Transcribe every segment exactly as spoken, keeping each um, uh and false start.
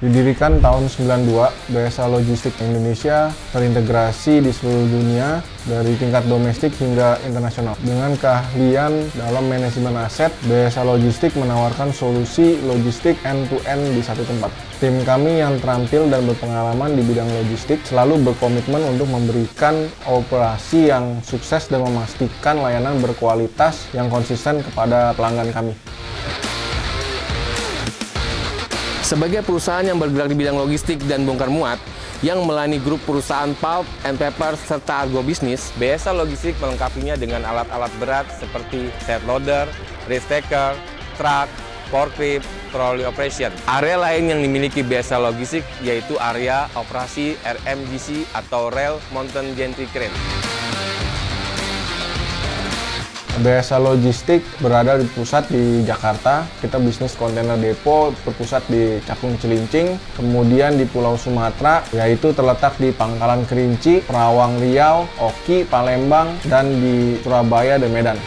Didirikan tahun sembilan puluh dua, B S A Logistik Indonesia terintegrasi di seluruh dunia dari tingkat domestik hingga internasional. Dengan keahlian dalam manajemen aset, B S A Logistik menawarkan solusi logistik end-to-end di satu tempat. Tim kami yang terampil dan berpengalaman di bidang logistik selalu berkomitmen untuk memberikan operasi yang sukses dan memastikan layanan berkualitas yang konsisten kepada pelanggan kami. Sebagai perusahaan yang bergerak di bidang logistik dan bongkar muat, yang melayani grup perusahaan pulp and paper serta argo bisnis, B S A Logistik melengkapinya dengan alat-alat berat seperti set loader, reach stacker, truck, forklift, trolley operation. Area lain yang dimiliki B S A Logistik yaitu area operasi R M G C atau Rail Mountain Gantry Crane. B S A Logistik berada di pusat di Jakarta. Kita bisnis kontainer depo berpusat di Cakung Cilincing, kemudian di Pulau Sumatera, yaitu terletak di Pangkalan Kerinci, Perawang Riau, Oki, Palembang, dan di Surabaya dan Medan.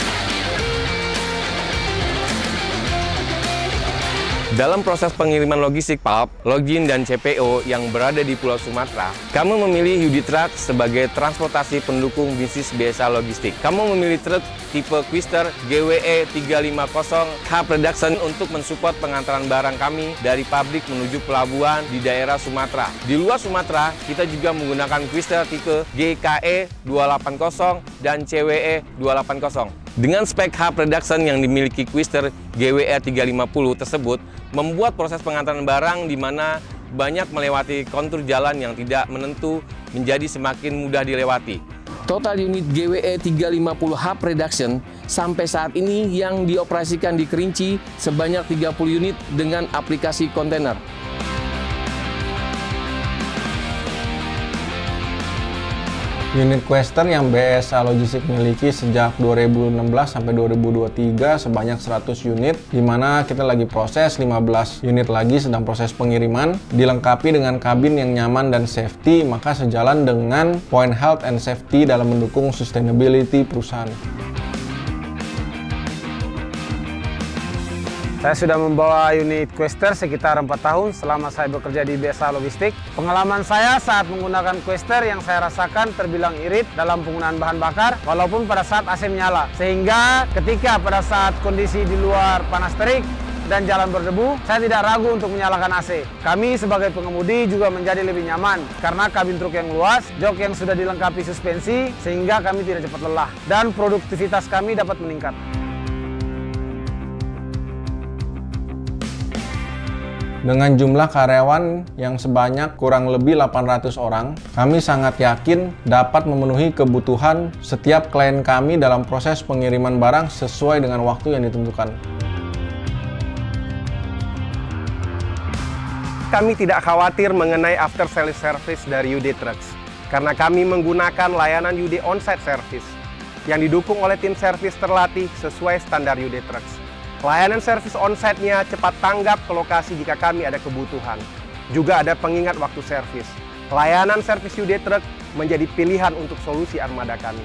Dalam proses pengiriman logistik pulp, login, dan C P O yang berada di Pulau Sumatera, kamu memilih U D Truck sebagai transportasi pendukung bisnis B S A Logistik. Kamu memilih truk tipe Twister G W E tiga lima nol H Production untuk mensupport pengantaran barang kami dari pabrik menuju pelabuhan di daerah Sumatera. Di luar Sumatera, kita juga menggunakan Twister tipe G K E dua delapan nol dan C W E dua delapan nol. Dengan spek H Production yang dimiliki Twister G W E tiga lima nol tersebut, membuat proses pengantaran barang di mana banyak melewati kontur jalan yang tidak menentu menjadi semakin mudah dilewati. Total unit G W E tiga lima nol H Production sampai saat ini yang dioperasikan di Kerinci sebanyak tiga puluh unit dengan aplikasi kontainer. Unit Quester yang B S A Logistik miliki sejak dua ribu enam belas sampai dua ribu dua puluh tiga sebanyak seratus unit, di mana kita lagi proses lima belas unit lagi sedang proses pengiriman, dilengkapi dengan kabin yang nyaman dan safety, maka sejalan dengan point health and safety dalam mendukung sustainability perusahaan. Saya sudah membawa unit Quester sekitar empat tahun selama saya bekerja di B S A Logistik. Pengalaman saya saat menggunakan Quester yang saya rasakan terbilang irit dalam penggunaan bahan bakar walaupun pada saat A C menyala. Sehingga ketika pada saat kondisi di luar panas terik dan jalan berdebu, saya tidak ragu untuk menyalakan A C. Kami sebagai pengemudi juga menjadi lebih nyaman karena kabin truk yang luas, jok yang sudah dilengkapi suspensi sehingga kami tidak cepat lelah dan produktivitas kami dapat meningkat. Dengan jumlah karyawan yang sebanyak kurang lebih delapan ratus orang, kami sangat yakin dapat memenuhi kebutuhan setiap klien kami dalam proses pengiriman barang sesuai dengan waktu yang ditentukan. Kami tidak khawatir mengenai after sales service dari U D Trucks, karena kami menggunakan layanan U D on-site service yang didukung oleh tim servis terlatih sesuai standar U D Trucks. Layanan servis on-site-nya cepat tanggap ke lokasi jika kami ada kebutuhan. Juga ada pengingat waktu servis. Layanan servis U D Truck menjadi pilihan untuk solusi armada kami.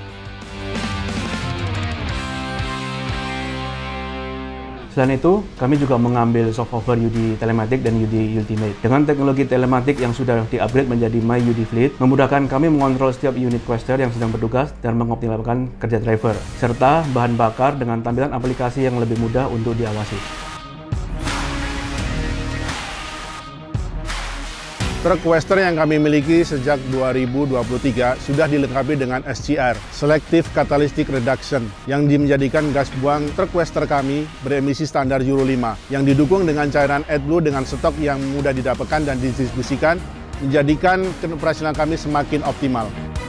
Selain itu, kami juga mengambil software U D Telematic dan U D Ultimate. Dengan teknologi telematik yang sudah di-upgrade menjadi My U D Fleet, memudahkan kami mengontrol setiap unit Quester yang sedang bertugas dan mengoptimalkan kerja driver, serta bahan bakar dengan tampilan aplikasi yang lebih mudah untuk diawasi. Truk Quester yang kami miliki sejak dua ribu dua puluh tiga sudah dilengkapi dengan S C R, Selective Catalytic Reduction, yang menjadikan gas buang truk Quester kami beremisi standar Euro lima, yang didukung dengan cairan AdBlue dengan stok yang mudah didapatkan dan didistribusikan, menjadikan operasional kami semakin optimal.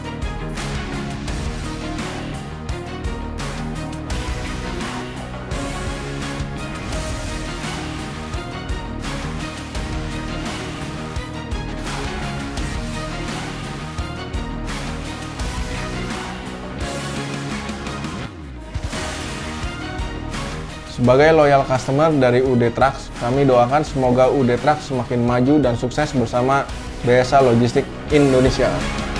Sebagai loyal customer dari U D Trucks, kami doakan semoga U D Trucks semakin maju dan sukses bersama B S A Logistik Indonesia.